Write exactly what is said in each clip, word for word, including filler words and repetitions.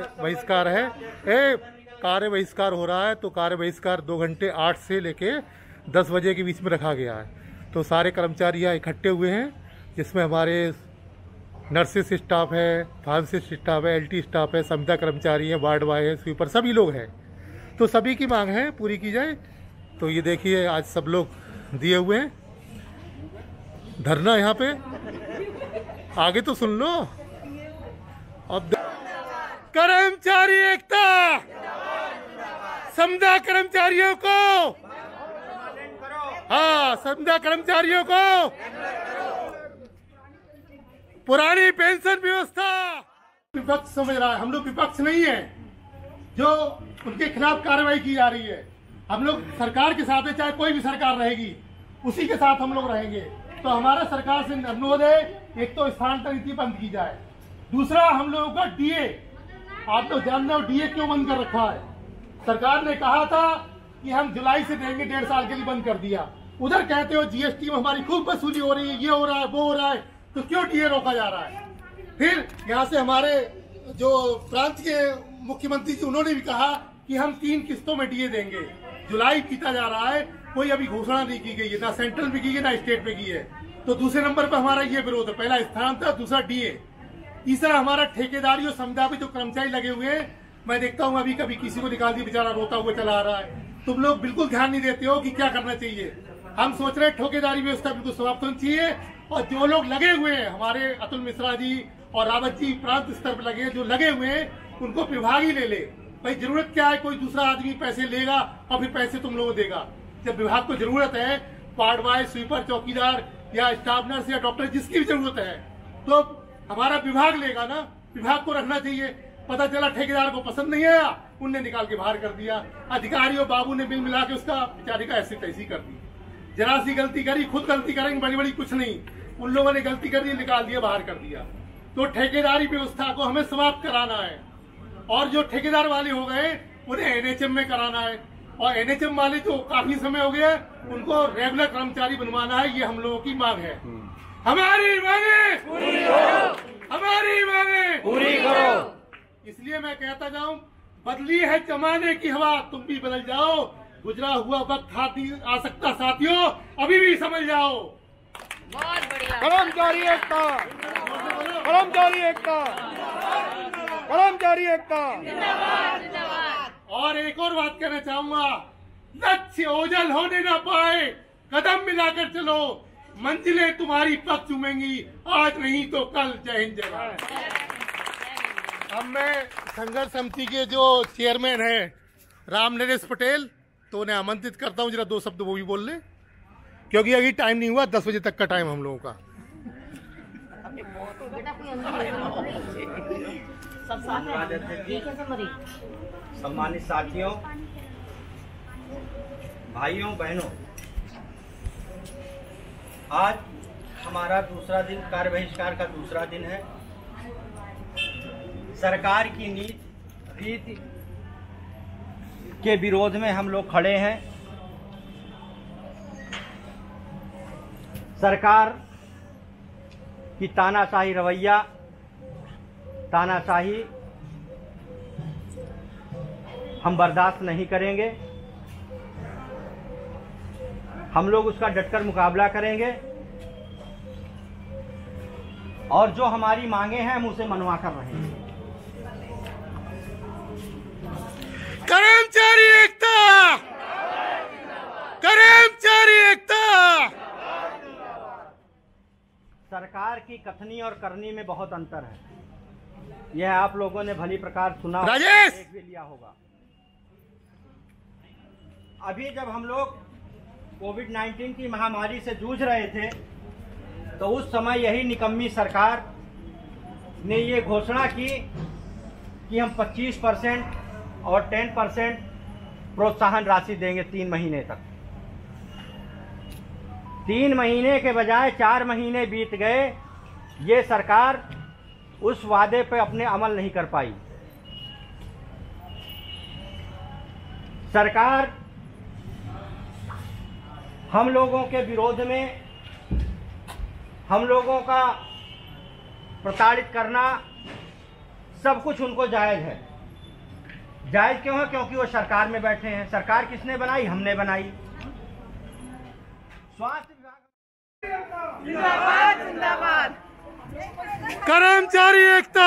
बहिष्कार है, ए कार्य बहिष्कार हो रहा है। तो कार्य बहिष्कार दो घंटे आठ से लेके दस बजे के बीच में रखा गया है। तो सारे कर्मचारी यहाँ इकट्ठे हुए हैं, जिसमें हमारे नर्सिस स्टाफ है, फार्मासिस्ट स्टाफ है, एलटी स्टाफ है, संविदा कर्मचारी है, वार्ड बॉय है, स्वीपर, सभी लोग हैं। तो सभी की मांग है पूरी की जाए। तो ये देखिए आज सब लोग दिए हुए हैं धरना यहाँ पे। आगे तो सुन लो। अब कर्मचारी एकता, संविदा कर्मचारियों को, हाँ संविदा कर्मचारियों को पुरानी पेंशन व्यवस्था। विपक्ष समझ रहा है, हम लोग विपक्ष नहीं है जो उनके खिलाफ कार्रवाई की जा रही है। हम लोग सरकार के साथ है, चाहे कोई भी सरकार रहेगी उसी के साथ हम लोग रहेंगे। तो हमारा सरकार से अनुरोध है, एक तो स्थानांतरण नीति बंद की जाए, दूसरा हम लोगों का डीए, आप लोग जानते हो डीए क्यों बंद कर रखा है। सरकार ने कहा था कि हम जुलाई से देंगे, डेढ़ साल के लिए बंद कर दिया। उधर कहते हो जीएसटी में हमारी खूब वसूली हो रही है, ये हो रहा है वो हो रहा है, तो क्यों डीए रोका जा रहा है। फिर यहाँ से हमारे जो प्रांत के मुख्यमंत्री जी उन्होंने भी कहा कि हम तीन किस्तों में डीए देंगे। जुलाई बीता जा रहा है, कोई अभी घोषणा नहीं की गई है, ना सेंट्रल में की है ना स्टेट में की है। तो दूसरे नंबर पर हमारा ये विरोध है, पहला स्थानांतरण, दूसरा डीए, तीसरा हमारा ठेकेदारी और संविदा पे जो कर्मचारी लगे हुए हैं। मैं देखता हूँ अभी कभी किसी को निकाल दिया, बेचारा रोता हुआ चला आ रहा है। तुम लोग बिल्कुल ध्यान नहीं देते हो कि क्या करना चाहिए। हम सोच रहे हैं ठेकेदारी व्यवस्था बिल्कुल समाप्त होनी चाहिए, और जो लोग लगे हुए हैं, हमारे अतुल मिश्रा जी और रावत जी प्रांत स्तर पर लगे, जो लगे हुए हैं उनको विभाग ही ले ले। भाई जरूरत क्या है, कोई दूसरा आदमी पैसे लेगा और फिर पैसे तुम लोगों देगा। जब विभाग को जरूरत है, वार्ड बॉय, स्वीपर, चौकीदार या स्टाफ नर्स या डॉक्टर, जिसकी भी जरूरत है, तो हमारा विभाग लेगा ना, विभाग को रखना चाहिए। पता चला ठेकेदार को पसंद नहीं आया, उनने निकाल के बाहर कर दिया। अधिकारी और बाबू ने मिल मिला के उसका बेचारे का ऐसी तैसी कर दी। जरा सी गलती करी, खुद गलती करेंगे, बड़ी बड़ी कुछ नहीं, उन लोगों ने गलती कर दी, निकाल दिया, बाहर कर दिया। तो ठेकेदारी व्यवस्था को हमें समाप्त कराना है, और जो ठेकेदार वाले हो गए उन्हें एनएचएम में कराना है, और एनएचएम वाले जो काफी समय हो गया उनको रेगुलर कर्मचारी बनवाना है। ये हम लोगों की मांग है। हमारी मांगे पूरी करो, हमारी मांगे पूरी करो। इसलिए मैं कहता जाऊं, बदली है जमाने की हवा, तुम भी बदल जाओ। गुजरा हुआ वक्त हाथी आ सकता साथियों, अभी भी समझ जाओ। बहुत बढ़िया। कर्मचारी एकता, कर्मचारी एकता, कर्मचारी एकता। और एक और बात कहना चाहूंगा, लक्ष्य ओझल होने ना पाए, कदम मिलाकर चलो, मंजिलें तुम्हारी पग चूमेंगी, आज नहीं तो कल। जय हिंद, जय भारत। अब मैं संघर्ष समिति के जो चेयरमैन है राम नरेश पटेल, तो उन्हें आमंत्रित करता हूँ, जरा दो शब्द वो भी बोल ले, क्योंकि अभी टाइम नहीं हुआ, दस बजे तक का टाइम हम लोगों का। सम्मानित साथियों, भाइयों बहनों, आज हमारा दूसरा दिन, कार्य बहिष्कार का दूसरा दिन है। सरकार की नीति के विरोध में हम लोग खड़े हैं। सरकार की तानाशाही रवैया, तानाशाही हम बर्दाश्त नहीं करेंगे। हम लोग उसका डटकर मुकाबला करेंगे, और जो हमारी मांगे हैं हम उसे मनवा कर रहेंगे। कर्मचारी एकता, कर्मचारी एकता। सरकार की कथनी और करनी में बहुत अंतर है, यह आप लोगों ने भली प्रकार सुना, राजेश देख भी लिया होगा। अभी जब हम लोग कोविड नाइन्टीन की महामारी से जूझ रहे थे, तो उस समय यही निकम्मी सरकार ने ये घोषणा की कि हम पच्चीस परसेंट और दस परसेंट प्रोत्साहन राशि देंगे तीन महीने तक। तीन महीने के बजाय चार महीने बीत गए, ये सरकार उस वादे पे अपने अमल नहीं कर पाई। सरकार हम लोगों के विरोध में, हम लोगों का प्रताड़ित करना, सब कुछ उनको जायज है। जायज क्यों है? क्योंकि वो सरकार में बैठे हैं। सरकार किसने बनाई? हमने बनाई। स्वास्थ्य विभाग जिंदाबाद जिंदाबाद। कर्मचारी एकता।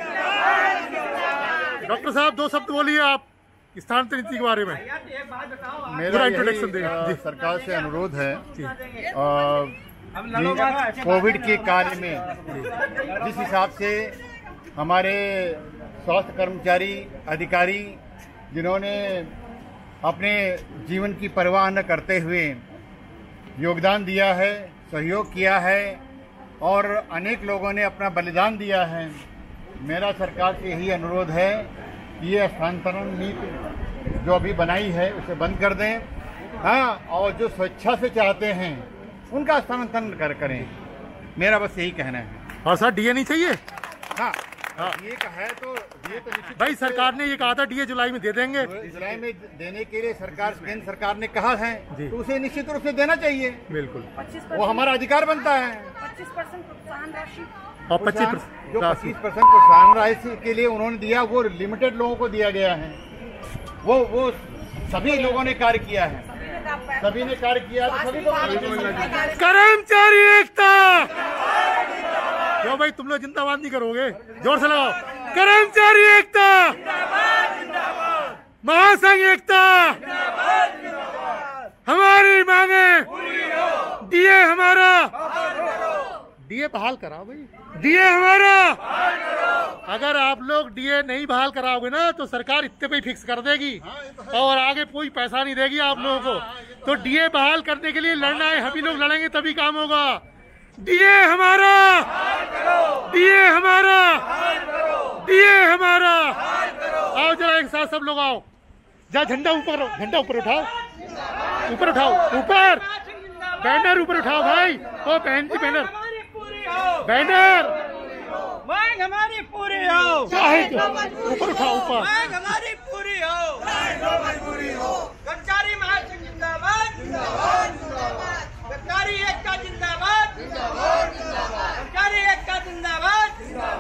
डॉक्टर साहब दो शब्द बोलिए आप स्थानांतरण नीति के बारे में। एक बात बताओ आप। मेरा इंट्रोडक्शन यही, दें। अ, सरकार से अनुरोध है अ, कि कोविड के कार्य में जिस हिसाब से हमारे स्वास्थ्य कर्मचारी अधिकारी जिन्होंने अपने जीवन की परवाह न करते हुए योगदान दिया है, सहयोग किया है और अनेक लोगों ने अपना बलिदान दिया है, मेरा सरकार से यही अनुरोध है कि ये स्थानांतरण नीति जो अभी बनाई है उसे बंद कर दें। हाँ, और जो स्वेच्छा से चाहते हैं उनका स्थानांतरण कर करें। मेरा बस यही कहना है। और सर डीए नहीं चाहिए? हाँ, हाँ। ये का है तो ये तो निश्चित भाई सरकार ने ये कहा था डीए जुलाई में दे देंगे। जुलाई में देने के लिए सरकार केंद्र सरकार ने कहा है जी। तो उसे निश्चित रूप से देना चाहिए। बिल्कुल। वो हमारा अधिकार बनता है। पच्चीस परसेंट प्रोत्साहन राशि और पच्चीस प्रोत्साहन- जो पच्चीस परसेंट प्रोत्साहन राशि के लिए उन्होंने दिया वो लिमिटेड लोगों को दिया गया है। वो वो सभी लोगों ने कार्य किया है, सभी ने कार्य किया तो सभी को कर्मचारी एकता। क्यों भाई तुम लोग जिंदाबाद नहीं करोगे? जोर से लगाओ। कर्मचारी एकता, महासंघ एकता, हमारी मांगे डीए हमारा, डीए बहाल कराओ भाई, डीए हमारा। अगर आप लोग डीए नहीं बहाल कराओगे ना तो सरकार इतने पे ही फिक्स कर देगी और आगे कोई पैसा नहीं देगी आप लोगों को। तो डीए बहाल करने के लिए लड़ना है, हम ही लोग लड़ेंगे तभी काम होगा। डीए हमारा, डीए हमारा, डीए हमारा। आओ जरा एक साथ सब लोग आओ। जा झंडा ऊपर, झंडा ऊपर उठाओ, ऊपर उठाओ, ऊपर बैनर ऊपर उठाओ भाई। ओ बहन जी बैनर, बैनर मांग हमारी पूरी हो। चाहे ऊपर उठाओ, ऊपर मांग हमारी पूरी हो। कर्मचारी महासंघ जिंदाबाद, कर्मचारी एकता जिंदाबाद, कर्मचारी एकता जिंदाबाद।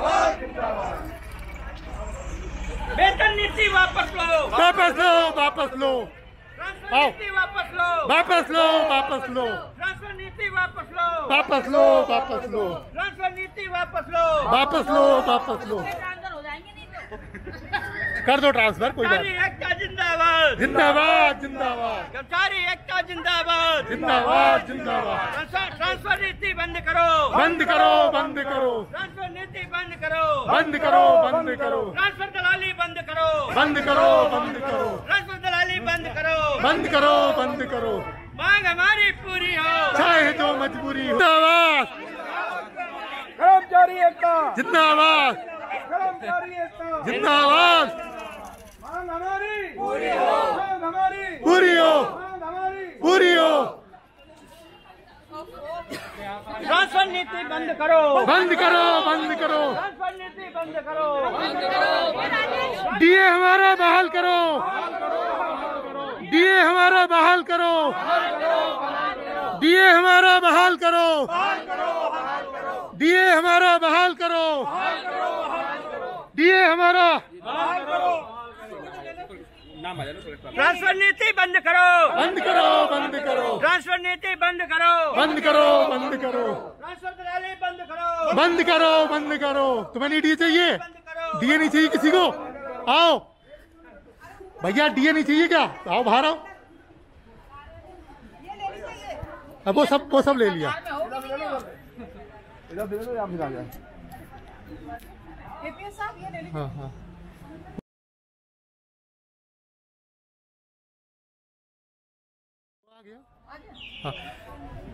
वेतन नीति वापस लो, वापस लो, वापस लो, ट्रांसफर नीति वापस लो, वापस लो, वापस लो, ट्रांसफर नीति वापस लो, वापस लो, वापस लो, ट्रांसफर नीति वापस लो, वापस लो, वापस लो। ट्रांसफर हो जाएंगे नहीं तो। कर दो ट्रांसफर, कोई बात कर्मचारी एकता जिंदाबाद, जिंदाबाद, जिंदाबाद, कर्मचारी एकता जिंदाबाद, जिंदाबाद, जिंदाबाद। ट्रांसफर ट्रांसफर नीति बंद करो, बंद करो, बंद करो, ट्रांसफर नीति बंद करो, बंद करो, बंद करो, ट्रांसफर दलाली बंद करो, बंद करो, बंद करो, ट्रांसफर दलाली बंद करो, बंद करो, बंद करो। मांग हमारी पूरी हो। चाहे जो मजबूरी हो। जिंदाबाद, कर्मचारी एकता, जिंदाबाद, कर्मचारी एकता। जिंदाबाद। मांग हमारी पूरी हो, मांग हमारी पूरी हो, मांग हमारी पूरी हो। ट्रांसफर नीति बंद करो, बंद करो, बंद करो। ट्रांसफर नीति बंद करो, डीए हमारा बहाल करो, डीए हमारा बहाल करो, डीए हमारा बहाल करो, डीए हमारा बहाल करो, डीए हमारा। ट्रांसफर नीति बंद करो, बंद करो, बंद करो, ट्रांसफर नीति बंद करो, बंद करो, बंद करो, ट्रांसफर दलाली बंद करो, बंद करो, बंद करो। तुम्हें नहीं डीए चाहिए? बंद करो। डीए नहीं चाहिए किसी को? आओ भैया, डीए नहीं चाहिए क्या? आओ बाहर आओ। अब वो सब वो सब ले लिया। इधर देखो, आप निकाल जाए। हाँ हाँ आ गया। हाँ